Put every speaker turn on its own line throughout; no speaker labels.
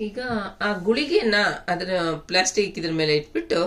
ಈಗ ಆ ಗುಳಿಗೆನ ಅದರ ಪ್ಲಾಸ್ಟಿಕ್ ಇದ್ರ ಮೇಲೆ ಇಟ್ಬಿಟ್ಟು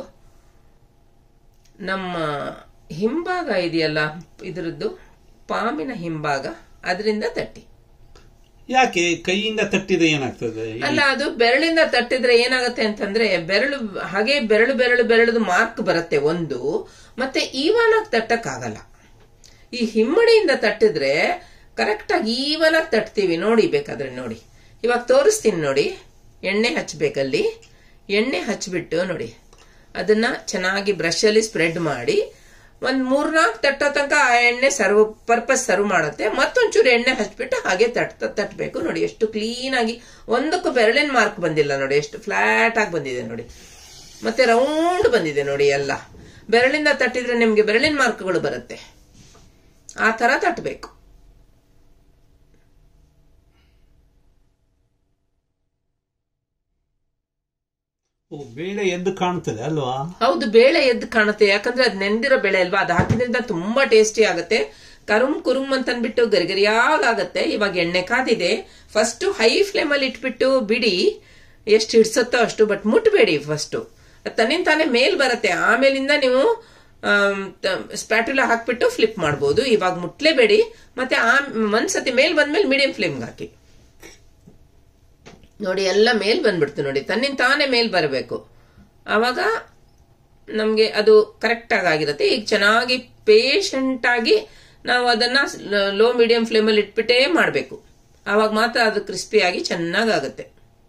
ನಮ್ಮ ಹಿಂಭಾಗ ಇದೆಯಲ್ಲ ಇದರದ್ದು ಪಾಮಿನ ಹಿಂಭಾಗ ಅದರಿಂದ ತಟ್ಟಿ.
ಯಾಕೆ ಕೈಯಿಂದ ತಟ್ಟಿದ್ರೆ ಏನಾಗ್ತದೆ?
ಅಲ್ಲ, ಅದು ಬೆರಳಿಂದ ತಟ್ಟಿದ್ರೆ ಏನಾಗುತ್ತೆ ಅಂತಂದ್ರೆ ಬೆರಳು ಹಾಗೆ ಬೆರಳದು ಮಾರ್ಕ್ ಬರುತ್ತೆ ಒಂದು. ಮತ್ತೆ ಈವನ್ ಆಗಿ ತಟ್ಟಕ್ಕಾಗಲ್ಲ. ಈ ಹಿಮ್ಮಡಿಯಿಂದ ತಟ್ಟಿದ್ರೆ ಕರೆಕ್ಟ್ ಆಗಿ ಈವನ್ ಆಗಿ ತಟ್ತೀವಿ ನೋಡಿ. ಬೇಕಾದ್ರೆ ನೋಡಿ, ಇವಾಗ ತೋರಿಸ್ತೀನಿ ನೋಡಿ. ಎಣ್ಣೆ ಹಚ್ಬೇಕಲ್ಲಿ. ಎಣ್ಣೆ ಹಚ್ಬಿಟ್ಟು ನೋಡಿ ಅದನ್ನ ಚೆನ್ನಾಗಿ ಬ್ರಷ್ ಅಲ್ಲಿ ಸ್ಪ್ರೆಡ್ ಮಾಡಿ ಒಂದ್ 3-4 ತಟ್ಟೋ ತನಕ ಆ ಎಣ್ಣೆ ಪರ್ಪಸ್ ಸರ್ವ್ ಮಾಡುತ್ತೆ. ಮತ್ತೊಂಚೂರು ಎಣ್ಣೆ ಹಚ್ಬಿಟ್ಟು ಹಾಗೆ ತಟ್ಟಬೇಕು ನೋಡಿ. ಎಷ್ಟು ಕ್ಲೀನ್ ಆಗಿ, ಒಂದಕ್ಕೂ ಬೆರಳಿನ ಮಾರ್ಕ್ ಬಂದಿಲ್ಲ ನೋಡಿ, ಎಷ್ಟು ಫ್ಲಾಟ್ ಆಗಿ ಬಂದಿದೆ ನೋಡಿ. ಮತ್ತೆ ರೌಂಡ್ ಬಂದಿದೆ ನೋಡಿ. ಎಲ್ಲ ಬೆರಳಿಂದ ತಟ್ಟಿದ್ರೆ ನಿಮ್ಗೆ ಬೆರಳಿನ ಮಾರ್ಕ್ಗಳು ಬರುತ್ತೆ. ಆ ತರ ತಟ್ಟಬೇಕು.
ಬೇಳೆ ಎದ್ದು ಕಾಣುತ್ತದೆ ಅಲ್ವಾ?
ಹೌದು, ಬೇಳೆ ಎದ್ದು ಕಾಣುತ್ತೆ. ಯಾಕಂದ್ರೆ ಅದ್ ನೆಂದಿರೋ ಬೇಳೆ ಅಲ್ವಾ, ಅದು ಹಾಕಿದ್ರಿಂದ ತುಂಬಾ ಟೇಸ್ಟಿ ಆಗುತ್ತೆ. ಕುರುಮ್ ಅಂತ ಅನ್ಬಿಟ್ಟು ಗರಿಗರಿಯಾಗತ್ತೆ. ಇವಾಗ ಎಣ್ಣೆ ಕಾದಿದೆ. ಫಸ್ಟ್ ಹೈ ಫ್ಲೇಮ್ ಅಲ್ಲಿ ಇಟ್ಬಿಟ್ಟು ಬಿಡಿ, ಎಷ್ಟು ಹಿಡ್ಸತ್ತೋ ಅಷ್ಟು. ಬಟ್ ಮುಟ್ಬೇಡಿ. ಫಸ್ಟ್ ತನ್ನಿಂದ ತಾನೇ ಮೇಲ್ ಬರುತ್ತೆ. ಆಮೇಲಿಂದ ನೀವು ಸ್ಪ್ಯಾಟುಲಾ ಹಾಕ್ಬಿಟ್ಟು ಫ್ಲಿಪ್ ಮಾಡಬಹುದು. ಇವಾಗ ಮುಟ್ಲೇಬೇಡಿ. ಮತ್ತೆ ಒಂದ್ಸತಿ ಮೇಲ್ ಬಂದ್ಮೇಲೆ ಮೀಡಿಯಂ ಫ್ಲೇಮ್ಗೆ ಹಾಕಿ ನೋಡಿ. ಎಲ್ಲ ಮೇಲ್ ಬಂದ್ಬಿಡ್ತು ನೋಡಿ. ತನ್ನಿಂದ ತಾನೇ ಮೇಲ್ ಬರಬೇಕು. ಆವಾಗ ನಮ್ಗೆ ಅದು ಕರೆಕ್ಟ್ ಆಗಿರುತ್ತೆ. ಈಗ ಚೆನ್ನಾಗಿ ಪೇಷಂಟ್ ಆಗಿ ನಾವು ಅದನ್ನ ಲೋ ಮೀಡಿಯಂ ಫ್ಲೇಮ್ ಅಲ್ಲಿ ಇಟ್ಬಿಟ್ಟೇ ಮಾಡಬೇಕು. ಆವಾಗ ಮಾತ್ರ ಅದು ಕ್ರಿಸ್ಪಿ ಆಗಿ ಚೆನ್ನಾಗಾಗುತ್ತೆ.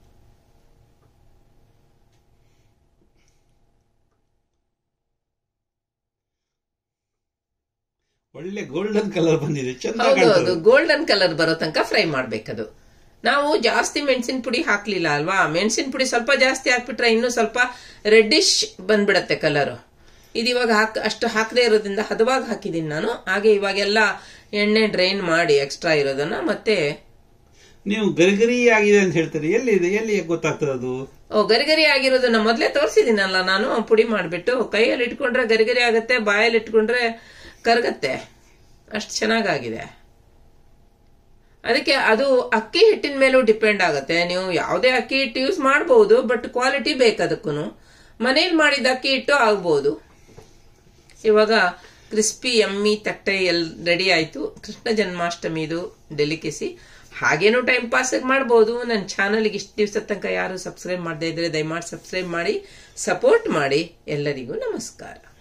ಒಳ್ಳೆ ಗೋಲ್ಡನ್ ಕಲರ್ ಬಂದಿದೆ.
ಹೌದು, ಗೋಲ್ಡನ್ ಕಲರ್ ಬರೋ ತನಕ ಫ್ರೈ ಮಾಡ್ಬೇಕದು. ನಾವು ಜಾಸ್ತಿ ಮೆಣಸಿನ ಪುಡಿ ಹಾಕ್ಲಿಲ್ಲ ಅಲ್ವಾ. ಮೆಣಸಿನ ಪುಡಿ ಸ್ವಲ್ಪ ಜಾಸ್ತಿ ಹಾಕ್ಬಿಟ್ರೆ ಇನ್ನೂ ಸ್ವಲ್ಪ ರೆಡ್ಡಿಶ್ ಬಂದ್ಬಿಡತ್ತೆ ಕಲರ್. ಇದು ಇವಾಗ ಅಷ್ಟು ಹಾಕದೇ ಇರೋದ್ರಿಂದ ಹದವಾಗಿ ಹಾಕಿದೀನಿ ನಾನು. ಹಾಗೆ ಇವಾಗೆಲ್ಲ ಎಣ್ಣೆ ಡ್ರೈನ್ ಮಾಡಿ ಎಕ್ಸ್ಟ್ರಾ ಇರೋದನ್ನ ಮತ್ತೆ
ನೀವು ಗರಿಗರಿ ಆಗಿದೆ ಅಂತ ಹೇಳ್ತಾರೆ. ಎಲ್ಲಿ ಗೊತ್ತಾಗ್ತದೆ ಅದು?
ಗರಿಗರಿ ಆಗಿರೋದನ್ನ ಮೊದಲೇ ತೋರಿಸಿದೀನಲ್ಲ ನಾನು. ಪುಡಿ ಮಾಡ್ಬಿಟ್ಟು ಕೈಯಲ್ಲಿ ಇಟ್ಕೊಂಡ್ರೆ ಗರಿಗರಿ ಆಗತ್ತೆ, ಬಾಯಲ್ಲಿ ಇಟ್ಕೊಂಡ್ರೆ ಕರಗತ್ತೆ. ಅಷ್ಟು ಚೆನ್ನಾಗಾಗಿದೆ. ಅದಕ್ಕೆ ಅದು ಅಕ್ಕಿ ಹಿಟ್ಟಿನ ಮೇಲೂ ಡಿಪೆಂಡ್ ಆಗುತ್ತೆ. ನೀವು ಯಾವುದೇ ಅಕ್ಕಿ ಹಿಟ್ಟು ಯೂಸ್ ಮಾಡಬಹುದು, ಬಟ್ ಕ್ವಾಲಿಟಿ ಬೇಕದಕ್ಕೂ. ಮನೇಲಿ ಮಾಡಿದ ಅಕ್ಕಿ ಹಿಟ್ಟು ಆಗ್ಬಹುದು. ಇವಾಗ ಕ್ರಿಸ್ಪಿ ಯಮ್ಮಿ ತಟ್ಟೆ ರೆಡಿ ಆಯ್ತು. ಕೃಷ್ಣ ಜನ್ಮಾಷ್ಟಮಿದು ಡೆಲಿಕೆಸಿ. ಹಾಗೇನು ಟೈಮ್ ಪಾಸ್ ಮಾಡಬಹುದು. ನನ್ನ ಚಾನಲ್ಗೆ ಇಷ್ಟು ದಿವಸ ತನಕ ಯಾರು ಸಬ್ಸ್ಕ್ರೈಬ್ ಮಾಡದೇ ಇದ್ರೆ ದಯಮಾಡಿ ಸಬ್ಸ್ಕ್ರೈಬ್ ಮಾಡಿ, ಸಪೋರ್ಟ್ ಮಾಡಿ. ಎಲ್ಲರಿಗೂ ನಮಸ್ಕಾರ.